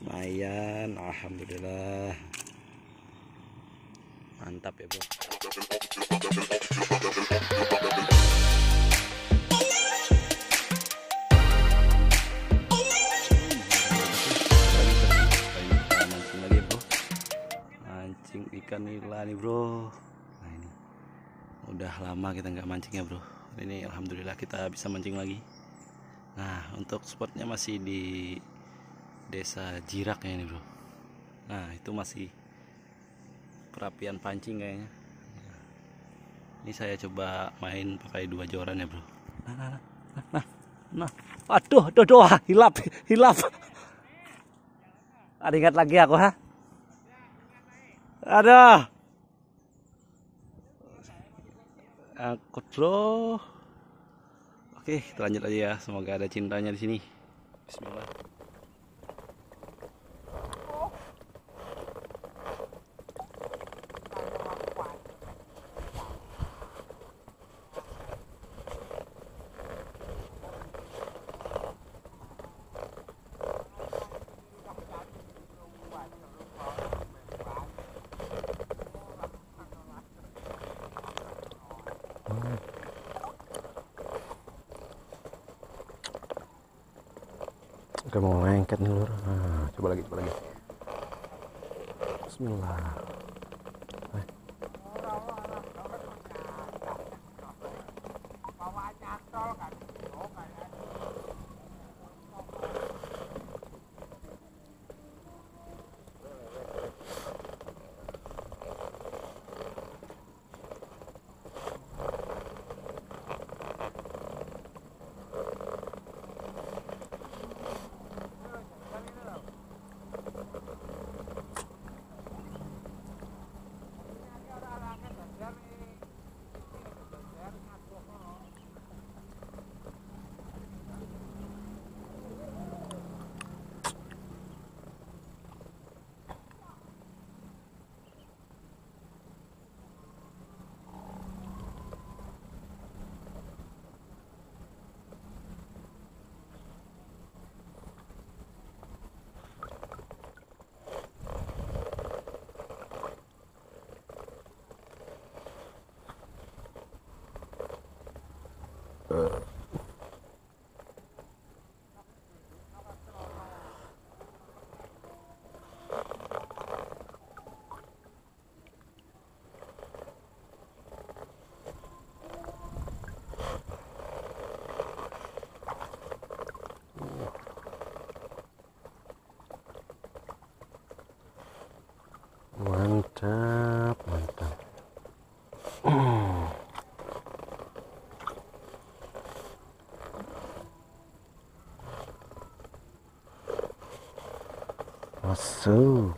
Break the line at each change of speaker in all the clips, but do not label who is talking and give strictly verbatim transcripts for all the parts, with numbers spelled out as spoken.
Lumayan, alhamdulillah. Mantap ya, Bro. Mancing lagi, Bro. Mancing ikan nila nih, Bro. Nah, ini udah lama kita nggak mancing ya, Bro. Ini alhamdulillah kita bisa mancing lagi. Nah, untuk spotnya masih di Desa Jirak ya ini, Bro. Nah, itu masih perapian pancing kayaknya. Ini saya coba main pakai dua joran ya, Bro. Nah, nah, nah, nah, nah. Aduh, aduh, aduh, hilap, hilap. Ada ingat lagi aku, ha? Ada. Angkut, Bro. Oke, kita lanjut aja ya. Semoga ada cintanya di sini. Bismillah. Udah mau lengket nih, Lur. Nah, coba lagi, coba lagi. Bismillah. Eh. Mantap, mantap. Masuk.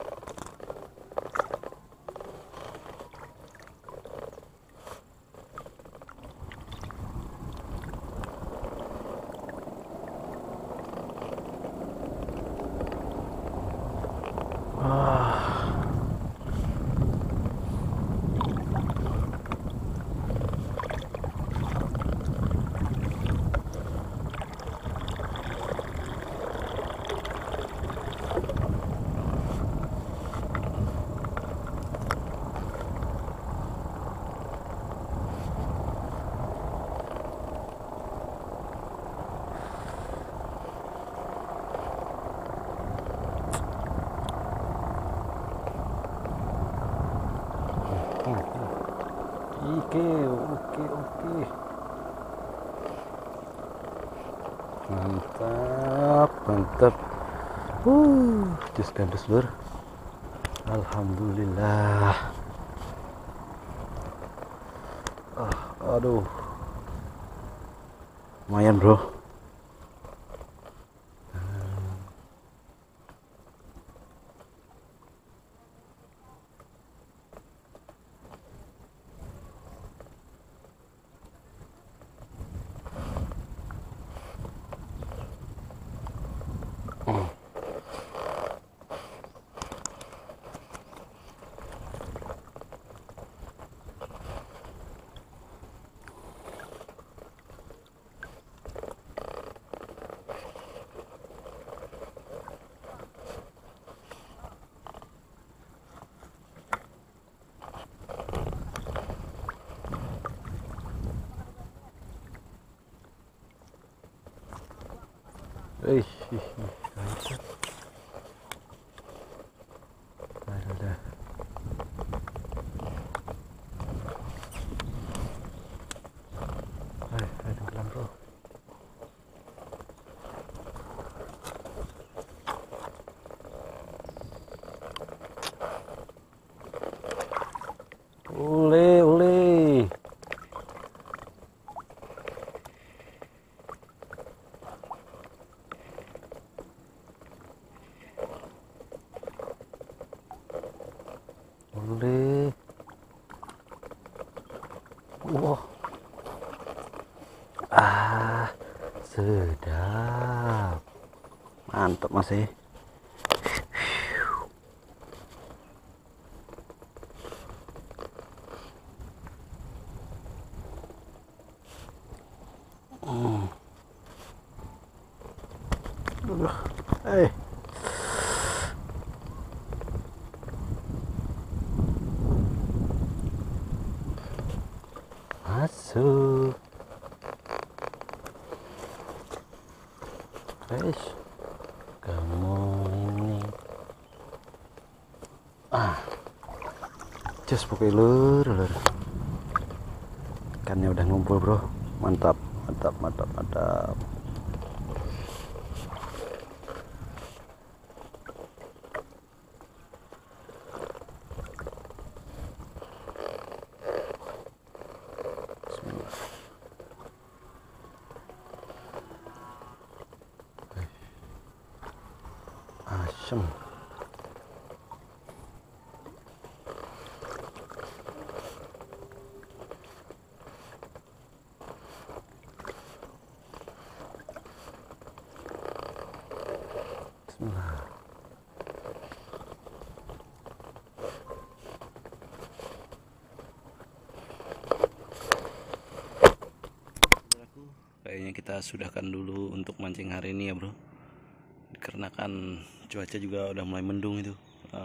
Oke, oke, oke. Mantap, mantap. Uh, jus gandus, Lur. Alhamdulillah. Ah, aduh. Lumayan, Bro. Ih, ada, ada. Hai, hai tenggelam bro. Ule, ule. Ule. Wah. Ah, sedap. Mantap masih. Hmm. Eh. Masuk. Guys, kamu ini ah, just pakai lur, lur. Ikannya udah ngumpul bro, mantap, mantap, mantap, mantap. Bismillah. Asem. Bismillah. Kayaknya kita sudahkan dulu untuk mancing hari ini ya bro, dikarenakan cuaca juga udah mulai mendung itu.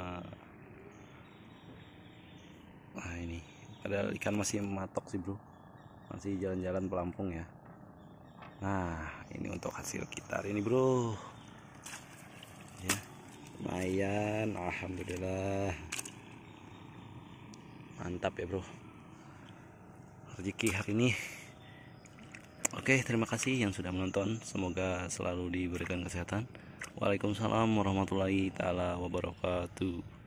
Nah ini padahal ikan masih matok sih bro, masih jalan-jalan pelampung ya. Nah ini untuk hasil kita hari ini bro ya, lumayan, alhamdulillah, mantap ya bro rezeki hari ini. Oke, terima kasih yang sudah menonton, semoga selalu diberikan kesehatan. Waalaikumsalam warahmatullahi taala wabarakatuh.